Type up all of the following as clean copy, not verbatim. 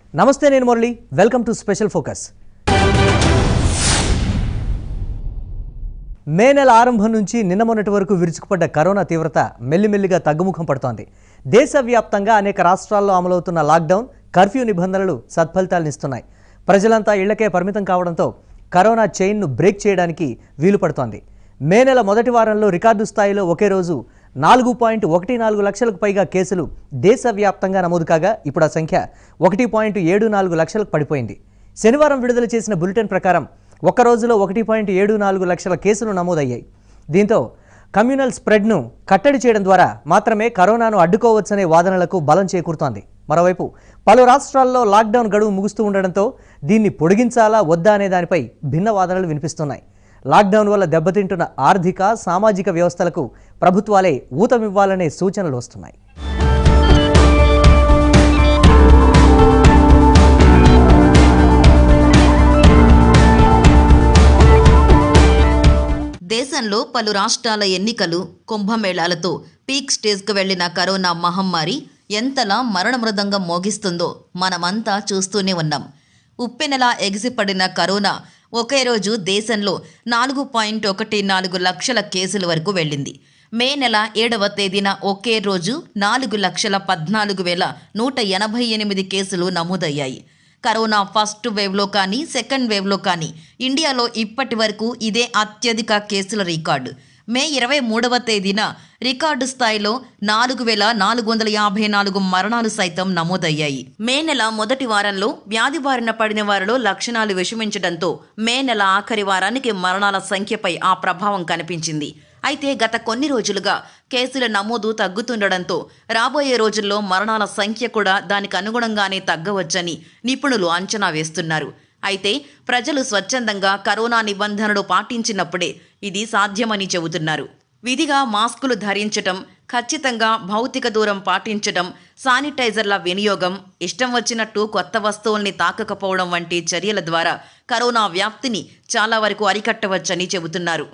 నమస్తే, నేను Murali. Welcome to special focus. May నెల ఆరంభం నుంచి నిన్న మొన్నటి వరకు విరుచుకుపడ్డ కరోనా తీవ్రత మెల్లిమెల్లిగా తగ్గుముఖం పడుతోంది. దేశవ్యాప్తంగా అనేక రాష్ట్రాల్లో అమలవుతున్న లాక్డౌన్, కర్ఫ్యూ నిబంధనలు సత్ఫలితాలనిస్తున్నాయి. ప్రజలంతా ఇళ్లకే పరిమితం కావడంతో కరోనా చైన్ను బ్రేక్ చేయడానికి వీలు పడుతోంది. మే నెల మొదటి వారంలో రికార్డు స్థాయిలో ఒకే రోజు 4.14 లక్షలకు పైగా కేసులు దేశవ్యాప్తంగా నమోదు కాగా ఇప్పుడు ఆ సంఖ్య 1.74 లక్షలకు పడిపోయింది. శనివారం విడుదల చేసిన బులెటిన్ ప్రకారం ఒక్క రోజులో 1.74 లక్షల కేసులు నమోదయ్యాయి. దీంతో కమ్యూనల్ స్ప్రెడ్ను కట్టడి చేయడం ద్వారా మాత్రమే కరోనాను అడ్డుకోవచ్చనే వాదనలకు బలం చేకూరుతోంది. మరోవైపు పలు రాష్ట్రాల్లో లాక్డౌన్ గడువు ముగుస్తూ ఉండడంతో దీన్ని పొడిగించాలా వద్దా అనే దానిపై భిన్న వాదనలు వినిపిస్తున్నాయి. లాక్డౌన్ వల్ల దెబ్బతింటున్న ఆర్థిక, సామాజిక వ్యవస్థలకు ప్రభుత్వాలే ఊతమివ్వాలనే సూచనలు వస్తున్నాయి. దేశంలో పలు రాష్ట్రాల ఎన్నికలు, కుంభమేళాలతో పీక్ స్టేజ్కు వెళ్లిన కరోనా మహమ్మారి ఎంతలా మరణ మృదంగం మోగిస్తుందో మనమంతా చూస్తూనే ఉన్నాం. ఉప్పెనలా ఎగిసిపడిన కరోనా ఒకే రోజు దేశంలో 4.14 లక్షల కేసుల వరకు వెళ్ళింది. మే నెల 7వ తేదీన ఒకే రోజు 4,14,188 కేసులు నమోదయ్యాయి. కరోనా ఫస్ట్ వేవ్లో కానీ సెకండ్ వేవ్లో కానీ ఇండియాలో ఇప్పటి వరకు ఇదే అత్యధిక కేసుల రికార్డు. మే 23వ తేదీన రికార్డు స్థాయిలో 4,454 మరణాలు సైతం నమోదయ్యాయి. మే నెల మొదటి వారంలో వ్యాధి బారిన పడిన వారిలో లక్షణాలు విషమించడంతో మే నెల ఆఖరి వారానికి మరణాల సంఖ్యపై ఆ ప్రభావం కనిపించింది. అయితే గత కొన్ని రోజులుగా కేసుల నమోదు తగ్గుతుండడంతో రాబోయే రోజుల్లో మరణాల సంఖ్య కూడా దానికి అనుగుణంగానే తగ్గవచ్చని నిపుణులు అంచనా వేస్తున్నారు. అయితే ప్రజలు స్వచ్ఛందంగా కరోనా నిబంధనలు పాటించినప్పుడే ఇది సాధ్యమని చెబుతున్నారు. విధిగా మాస్కులు ధరించటం, ఖచ్చితంగా భౌతిక దూరం పాటించటం, శానిటైజర్ల వినియోగం, ఇష్టం వచ్చినట్టు కొత్త వస్తువుల్ని తాకకపోవడం వంటి చర్యల ద్వారా కరోనా వ్యాప్తిని చాలా వరకు అరికట్టవచ్చని చెబుతున్నారు.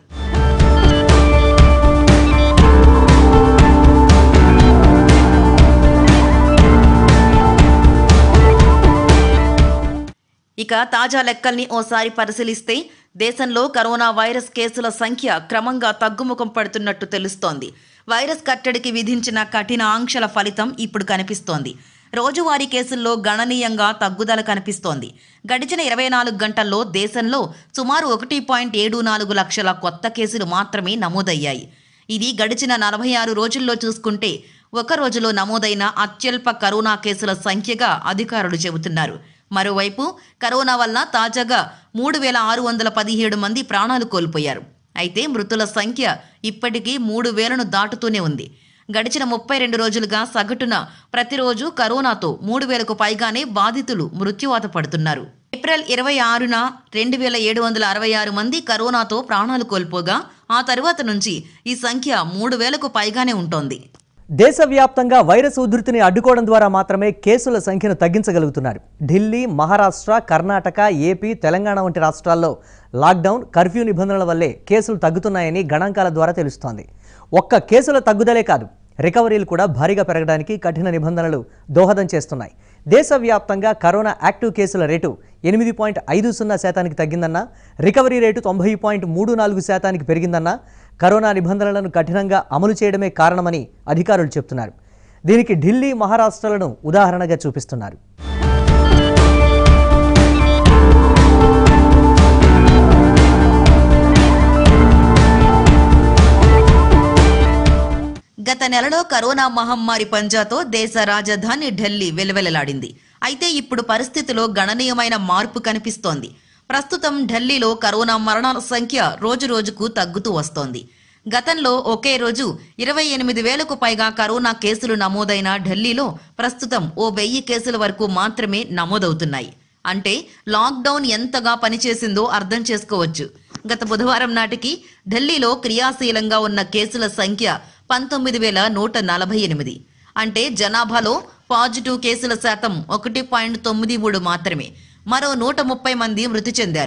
ఇక తాజా లెక్కల్ని ఓసారి పరిశీలిస్తే దేశంలో కరోనా వైరస్ కేసుల సంఖ్య క్రమంగా తగ్గుముఖం పడుతున్నట్టు తెలుస్తోంది. వైరస్ కట్టడికి విధించిన కఠిన ఆంక్షల ఫలితం ఇప్పుడు కనిపిస్తోంది. రోజువారీ కేసుల్లో గణనీయంగా తగ్గుదల కనిపిస్తోంది. గడిచిన 24 గంటల్లో దేశంలో సుమారు 1.74 లక్షల కొత్త కేసులు మాత్రమే నమోదయ్యాయి. ఇది గడిచిన 46 రోజుల్లో చూసుకుంటే ఒక రోజులో నమోదైన అత్యల్ప కరోనా కేసుల సంఖ్యగా అధికారులు చెబుతున్నారు. మరోవైపు కరోనా వల్ల తాజాగా 3,617 మంది ప్రాణాలు కోల్పోయారు. అయితే మృతుల సంఖ్య ఇప్పటికీ 3,000ను దాటుతూనే ఉంది. గడిచిన 32 రోజులుగా సగటున ప్రతిరోజు కరోనాతో 3,000కు పైగానే బాధితులు మృత్యువాత పడుతున్నారు. ఏప్రిల్ 26న 2,766 మంది కరోనాతో ప్రాణాలు కోల్పోగా ఆ తరువాత నుంచి ఈ సంఖ్య 3,000కు పైగానే ఉంటోంది. దేశవ్యాప్తంగా వైరస్ ఉధృతిని అడ్డుకోవడం ద్వారా మాత్రమే కేసుల సంఖ్యను తగ్గించగలుగుతున్నారు. ఢిల్లీ, మహారాష్ట్ర, కర్ణాటక, ఏపీ, తెలంగాణ వంటి రాష్ట్రాల్లో లాక్డౌన్, కర్ఫ్యూ నిబంధనల వల్లే కేసులు తగ్గుతున్నాయని గణాంకాల ద్వారా తెలుస్తోంది. ఒక్క కేసుల తగ్గుదలే కాదు, రికవరీలు కూడా భారీగా పెరగడానికి కఠిన నిబంధనలు దోహదం చేస్తున్నాయి. దేశవ్యాప్తంగా కరోనా యాక్టివ్ కేసుల రేటు 8.50% తగ్గిందన్నా, రికవరీ రేటు 90.34% పెరిగిందన్నా కరోనా నిబంధనలను కఠినంగా అమలు చేయడమే కారణమని అధికారులు చెబుతున్నారు. దీనికి ఢిల్లీ, మహారాష్ట్రలను ఉదాహరణగా చూపిస్తున్నారు. గత నెలలో కరోనా మహమ్మారి పంజాతో దేశ రాజధాని ఢిల్లీ వెలువెలలాడింది. అయితే ఇప్పుడు పరిస్థితిలో గణనీయమైన మార్పు కనిపిస్తోంది. ప్రస్తుతం ఢిల్లీలో కరోనా మరణాల సంఖ్య రోజురోజుకు తగ్గుతూ వస్తోంది. గతంలో ఒకే రోజు 28,000కు పైగా కరోనా కేసులు నమోదైన ఢిల్లీలో ప్రస్తుతం 1,000 కేసుల వరకు మాత్రమే నమోదవుతున్నాయి. అంటే లాక్డౌన్ ఎంతగా పనిచేసిందో అర్థం చేసుకోవచ్చు. గత బుధవారం నాటికి ఢిల్లీలో క్రియాశీలంగా ఉన్న కేసుల సంఖ్య 19,148. అంటే జనాభాలో పాజిటివ్ కేసుల శాతం 1.93 మాత్రమే. మరో 130 మంది మృతి చెందారు.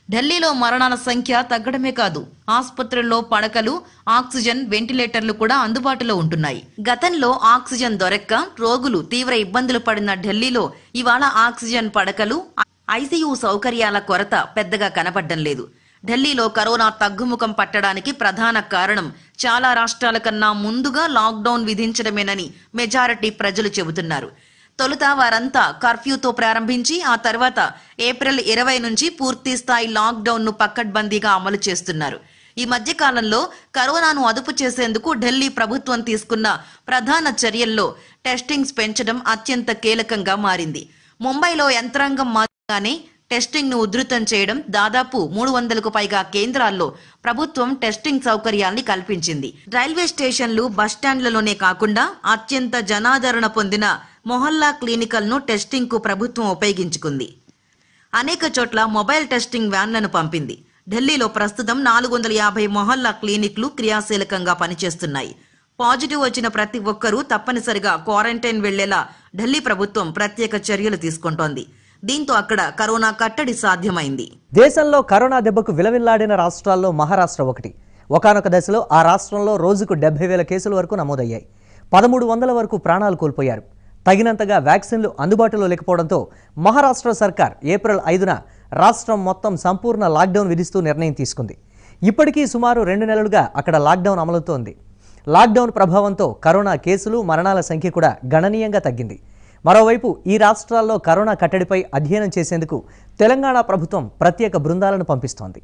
ఢిల్లీలో మరణాల సంఖ్య తగ్గడమే కాదు, ఆసుపత్రుల్లో పడకలు, ఆక్సిజన్, వెంటిలేటర్లు కూడా అందుబాటులో ఉంటున్నాయి. గతంలో ఆక్సిజన్ దొరక్క రోగులు తీవ్ర ఇబ్బందులు పడిన ఢిల్లీలో ఇవాళ ఆక్సిజన్ పడకలు, ఐసీయూ సౌకర్యాల కొరత పెద్దగా కనపడ్డం లేదు. ఢిల్లీలో కరోనా తగ్గుముఖం పట్టడానికి ప్రధాన కారణం చాలా రాష్ట్రాల కన్నా ముందుగా లాక్డౌన్ విధించడమేనని మెజారిటీ ప్రజలు చెబుతున్నారు. తొలుత వారంతా కర్ఫ్యూతో ప్రారంభించి ఆ తర్వాత ఏప్రిల్ 20 నుంచి పూర్తి స్థాయి లాక్డౌన్ ను పకడ్బందీగా అమలు చేస్తున్నారు. ఈ మధ్య కాలంలో కరోనాను అదుపు చేసేందుకు ఢిల్లీ ప్రభుత్వం తీసుకున్న ప్రధాన చర్యల్లో టెస్టింగ్స్ పెంచడం అత్యంత కీలకంగా మారింది. ముంబైలో యంత్రాంగం మాదిరిగానే టెస్టింగ్ ను ఉధృతం చేయడం, దాదాపు 300కు పైగా కేంద్రాల్లో ప్రభుత్వం టెస్టింగ్ సౌకర్యాల్ని కల్పించింది. రైల్వే స్టేషన్లు, బస్టాండ్లలోనే కాకుండా అత్యంత జనాదరణ పొందిన మొహల్లా క్లినికల్ను టెస్టింగ్ కు ప్రభుత్వం ఉపయోగించుకుంది. అనేక చోట్ల మొబైల్ టెస్టింగ్ వ్యాన్లను పంపింది. ఢిల్లీలో ప్రస్తుతం 450 మొహల్లా క్లినిక్లు క్రియాశీలకంగా పనిచేస్తున్నాయి. పాజిటివ్ వచ్చిన ప్రతి ఒక్కరూ తప్పనిసరిగా క్వారంటైన్ వెళ్లేలా ఢిల్లీ ప్రభుత్వం ప్రత్యేక చర్యలు తీసుకుంటోంది. దీంతో అక్కడ కరోనా కట్టడి సాధ్యమైంది. దేశంలో కరోనా దెబ్బకు విలవిల్లాడిన రాష్ట్రాల్లో మహారాష్ట్ర ఒకటి. ఒకానొక దశలో ఆ రాష్ట్రంలో రోజుకు 70,000 కేసుల వరకు నమోదయ్యాయి. 1300 వరకు ప్రాణాలు కోల్పోయారు. తగినంతగా వ్యాక్సిన్లు అందుబాటులో లేకపోవడంతో మహారాష్ట్ర సర్కార్ ఏప్రిల్ 5న రాష్ట్రం మొత్తం సంపూర్ణ లాక్డౌన్ విధిస్తూ నిర్ణయం తీసుకుంది. ఇప్పటికీ సుమారు 2 నెలలుగా అక్కడ లాక్డౌన్ అమలుతోంది. లాక్డౌన్ ప్రభావంతో కరోనా కేసులు, మరణాల సంఖ్య కూడా గణనీయంగా తగ్గింది. మరోవైపు ఈ రాష్ట్రాల్లో కరోనా కట్టడిపై అధ్యయనం చేసేందుకు తెలంగాణ ప్రభుత్వం ప్రత్యేక బృందాలను పంపిస్తోంది.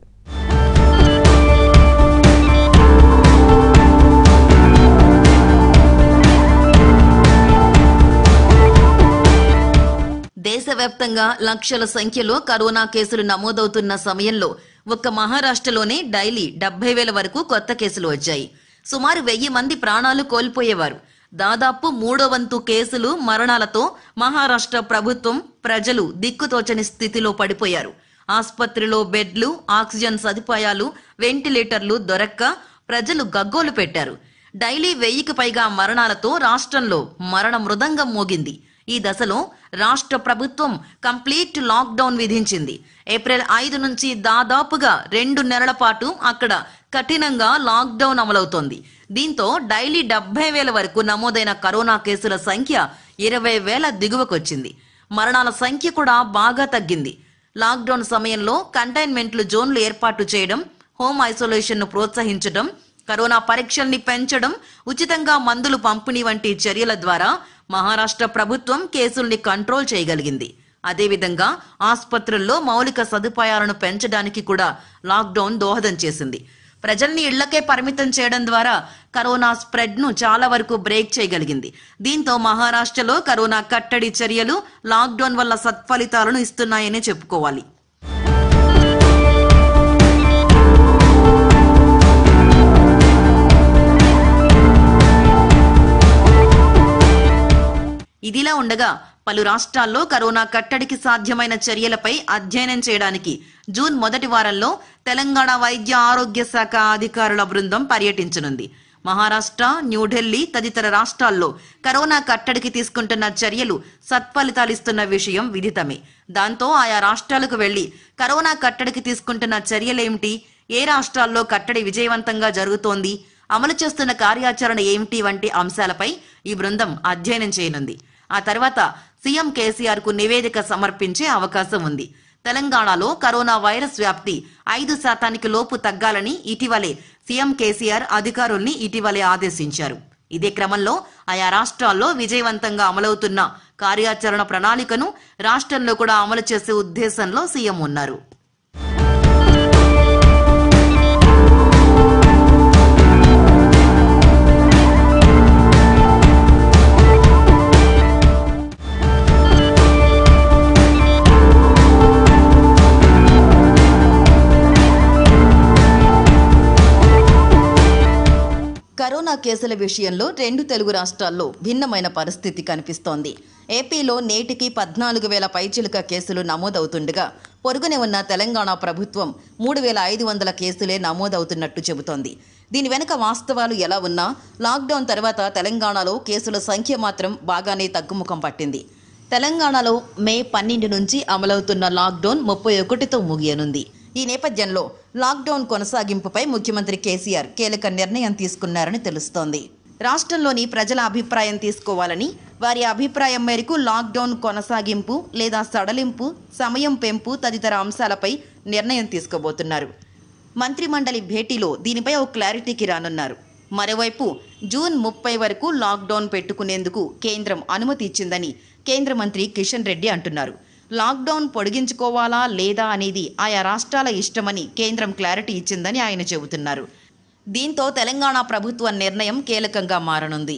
దేశవ్యాప్తంగా లక్షల సంఖ్యలో కరోనా కేసులు నమోదవుతున్న సమయంలో ఒక్క మహారాష్ట్రలోనే డైలీ 70,000 వరకు కొత్త కేసులు వచ్చాయి. సుమారు 1000 మంది ప్రాణాలు కోల్పోయేవారు. దాదాపు 3వ వంతు కేసులు, మరణాలతో మహారాష్ట్ర ప్రభుత్వం, ప్రజలు దిక్కుతోచని స్థితిలో పడిపోయారు. ఆసుపత్రిలో బెడ్లు, ఆక్సిజన్ సదుపాయాలు, వెంటిలేటర్లు దొరక్క ప్రజలు గగ్గోలు పెట్టారు. డైలీ 1000కి పైగా మరణాలతో రాష్ట్రంలో మరణ మృదంగం మోగింది. ఈ దశలో రాష్ట్ర ప్రభుత్వం కంప్లీట్ లాక్డౌన్ విధించింది. ఏప్రిల్ 5 నుంచి దాదాపుగా 2 నెలల పాటు అక్కడ కఠినంగా లాక్డౌన్ అమలవుతోంది. దీంతో డైలీ 70,000 వరకు నమోదైన కరోనా కేసుల సంఖ్య 20,000 దిగువకొచ్చింది. మరణాల సంఖ్య కూడా బాగా తగ్గింది. లాక్డౌన్ సమయంలో కంటైన్మెంట్లు జోన్లు ఏర్పాటు చేయడం, హోమ్ ఐసోలేషన్ ను ప్రోత్సహించడం, కరోనా పరీక్షల్ని పెంచడం, ఉచితంగా మందులు పంపిణీ వంటి చర్యల ద్వారా మహారాష్ట్ర ప్రభుత్వం కేసుల్ని కంట్రోల్ చేయగలిగింది. అదేవిధంగా ఆసుపత్రుల్లో మౌలిక సదుపాయాలను పెంచడానికి కూడా లాక్డౌన్ దోహదం చేసింది. ప్రజల్ని ఇళ్లకే పరిమితం చేయడం ద్వారా కరోనా స్ప్రెడ్ ను చాలా వరకు బ్రేక్ చేయగలిగింది. దీంతో మహారాష్ట్రలో కరోనా కట్టడి చర్యలు లాక్డౌన్ వల్ల సత్ఫలితాలను ఇస్తున్నాయని చెప్పుకోవాలి. ఇదిలా ఉండగా పలు రాష్ట్రాల్లో కరోనా కట్టడికి సాధ్యమైన చర్యలపై అధ్యయనం చేయడానికి జూన్ మొదటి వారంలో తెలంగాణ వైద్య ఆరోగ్య శాఖ అధికారుల బృందం పర్యటించనుంది. మహారాష్ట్ర, న్యూఢిల్లీ తదితర రాష్ట్రాల్లో కరోనా కట్టడికి తీసుకుంటున్న చర్యలు సత్ఫలితాలిస్తున్న విషయం విదితమే. దాంతో ఆయా రాష్ట్రాలకు వెళ్లి కరోనా కట్టడికి తీసుకుంటున్న చర్యలేమిటి, ఏ రాష్ట్రాల్లో కట్టడి విజయవంతంగా జరుగుతోంది, అమలు చేస్తున్న కార్యాచరణ ఏమిటి వంటి అంశాలపై ఈ బృందం అధ్యయనం చేయనుంది. ఆ తర్వాత సీఎం కేసీఆర్ కు నివేదిక సమర్పించే అవకాశం ఉంది. తెలంగాణలో కరోనా వైరస్ వ్యాప్తి 5% లోపు తగ్గాలని ఇటీవలే సీఎం కేసీఆర్ అధికారుల్ని ఆదేశించారు. ఇదే క్రమంలో ఆయా రాష్ట్రాల్లో విజయవంతంగా అమలవుతున్న కార్యాచరణ ప్రణాళికను రాష్ట్రంలో కూడా అమలు చేసే ఉద్దేశంలో సీఎం ఉన్నారు. కరోనా కేసుల విషయంలో 2 తెలుగు రాష్ట్రాల్లో భిన్నమైన పరిస్థితి కనిపిస్తోంది. ఏపీలో నేటికి 14,000 పైచిలుక కేసులు నమోదవుతుండగా పొరుగునే ఉన్న తెలంగాణ ప్రభుత్వం 3,500 కేసులే నమోదవుతున్నట్టు చెబుతోంది. దీని వెనుక వాస్తవాలు ఎలా ఉన్నా లాక్డౌన్ తర్వాత తెలంగాణలో కేసుల సంఖ్య మాత్రం బాగానే తగ్గుముఖం పట్టింది. తెలంగాణలో మే 12 నుంచి అమలవుతున్న లాక్డౌన్ 31తో ముగియనుంది. ఈ నేపథ్యంలో లాక్డౌన్ కొనసాగింపుపై ముఖ్యమంత్రి కేసీఆర్ కీలక నిర్ణయం తీసుకున్నారని తెలుస్తోంది. రాష్ట్రంలోని ప్రజల అభిప్రాయం తీసుకోవాలని, వారి అభిప్రాయం మేరకు లాక్డౌన్ కొనసాగింపు లేదా సడలింపు, సమయం పెంపు తదితర అంశాలపై నిర్ణయం తీసుకోబోతున్నారు. మంత్రిమండలి భేటీలో దీనిపై ఓ క్లారిటీకి రానున్నారు. మరోవైపు జూన్ 30 వరకు లాక్డౌన్ పెట్టుకునేందుకు కేంద్రం అనుమతి ఇచ్చిందని కేంద్ర మంత్రి కిషన్ రెడ్డి అంటున్నారు. లాక్డౌన్ పొడిగించుకోవాలా లేదా అనేది ఆయా రాష్ట్రాల ఇష్టమని కేంద్రం క్లారిటీ ఇచ్చిందని ఆయన చెబుతున్నారు. దీంతో తెలంగాణ ప్రభుత్వ నిర్ణయం కీలకంగా మారనుంది.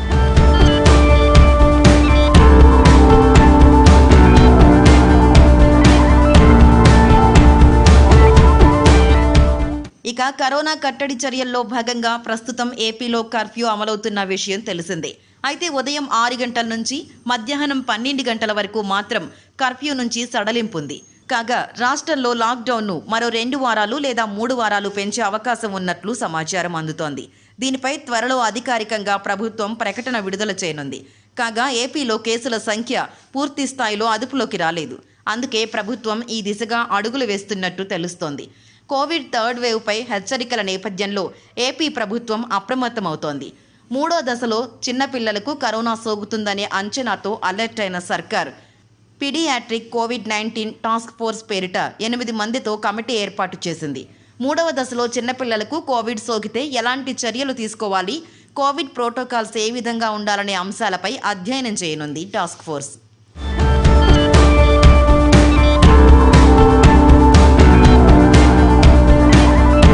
ఇక కరోనా కట్టడి చర్యల్లో భాగంగా ప్రస్తుతం ఏపీలో కర్ఫ్యూ అమలవుతున్న విషయం తెలిసిందే. అయితే ఉదయం 6 గంటల నుంచి మధ్యాహ్నం 12 గంటల వరకు మాత్రం కర్ఫ్యూ నుంచి సడలింపు ఉంది. కాగా రాష్ట్రంలో లాక్డౌన్ను మరో 2 వారాలు లేదా 3 వారాలు పెంచే అవకాశం ఉన్నట్లు సమాచారం అందుతోంది. దీనిపై త్వరలో అధికారికంగా ప్రభుత్వం ప్రకటన విడుదల చేయనుంది. కాగా ఏపీలో కేసుల సంఖ్య పూర్తి స్థాయిలో అదుపులోకి రాలేదు. అందుకే ప్రభుత్వం ఈ దిశగా అడుగులు వేస్తున్నట్టు తెలుస్తోంది. కోవిడ్ 3rd వేవ్పై హెచ్చరికల నేపథ్యంలో ఏపీ ప్రభుత్వం అప్రమత్తమవుతోంది. 3వ దశలో చిన్నపిల్లలకు కరోనా సోకుతుందనే అంచనాతో అలర్ట్ అయిన సర్కార్ పీడియాట్రిక్ కోవిడ్-19 టాస్క్ ఫోర్స్ పేరిట 8 మందితో కమిటీ ఏర్పాటు చేసింది. 3వ దశలో చిన్నపిల్లలకు కోవిడ్ సోకితే ఎలాంటి చర్యలు తీసుకోవాలి, కోవిడ్ ప్రోటోకాల్స్ ఏ విధంగా ఉండాలనే అంశాలపై అధ్యయనం చేయనుంది టాస్క్ ఫోర్స్.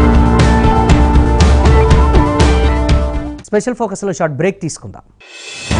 స్పెషల్ ఫోకస్లో షార్ట్ బ్రేక్ తీసుకుందాం.